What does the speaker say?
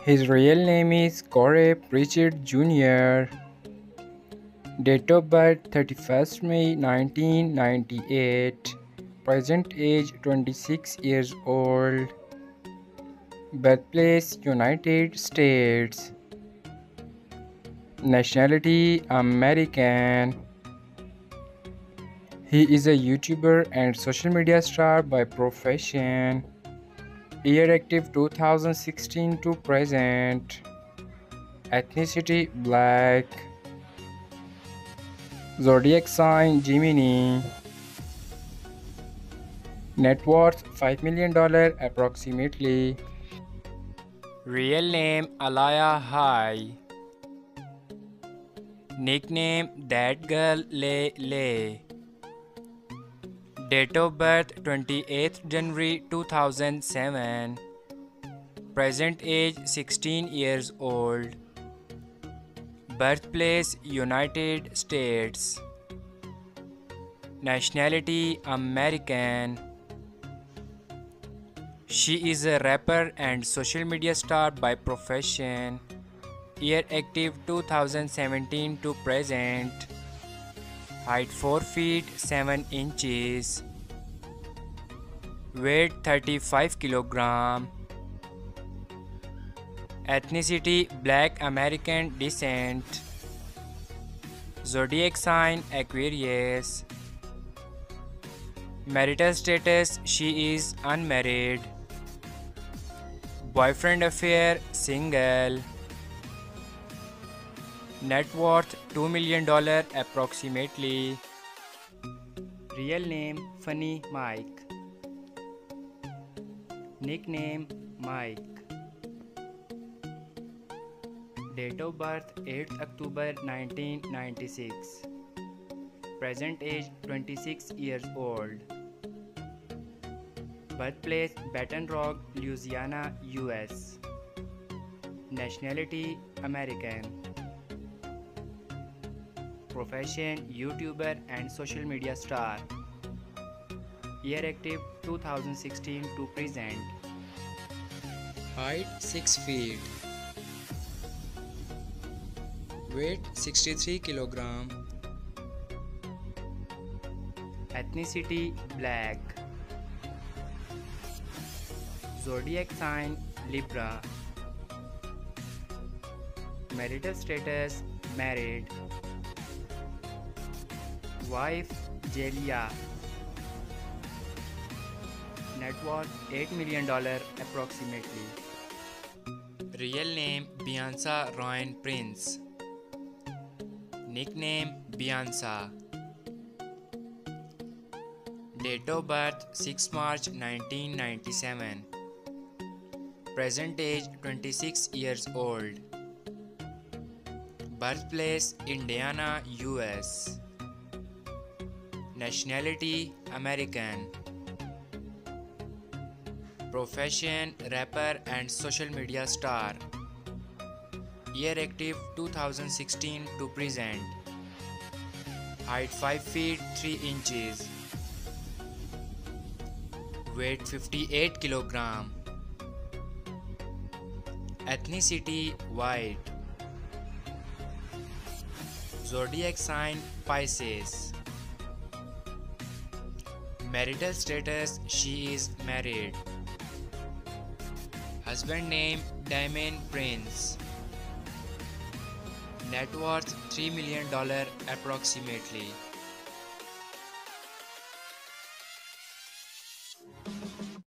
His real name is Corey Pritchard Jr. Date of birth 31st May 1998. Present age 26 years old. Birthplace United States. Nationality American. He is a YouTuber and social media star by profession. Year active 2016 to present. Ethnicity black. Zodiac sign Gemini. Net worth $5 million approximately. Real name Alaya Hai. Nickname That Girl Lay Lay. Date of birth 28th January 2007. Present age 16 years old. Birthplace United States. Nationality American. She is a rapper and social media star by profession. Year active 2017 to present. Height 4 feet 7 inches. Weight 35 kg. Ethnicity Black American descent. Zodiac sign Aquarius. Marital status she is unmarried. Boyfriend affair single. Net worth $2 million approximately. Real name Funny Mike. Nickname Mike. Date of birth 8th October 1996. Present age 26 years old. Birthplace Baton Rouge, Louisiana, US. Nationality American. Profession YouTuber and social media star. Year active 2016 to present. Height 6 feet. Weight 63 kg. Ethnicity Black. Zodiac sign Libra. Marital status married. Wife Jelia. Net worth $8 million approximately. Real name Beyonce Ryan Prince. Nickname Beyonce. Date of birth 6 March 1997. Present age 26 years old. Birthplace Indiana, US. Nationality American. Profession rapper and social media star. Year active 2016 to present. Height 5 feet 3 inches. Weight 58 kg. Ethnicity white. Zodiac sign Pisces. Marital status she is married. Husband name Damien Prince. Net worth $3 million approximately.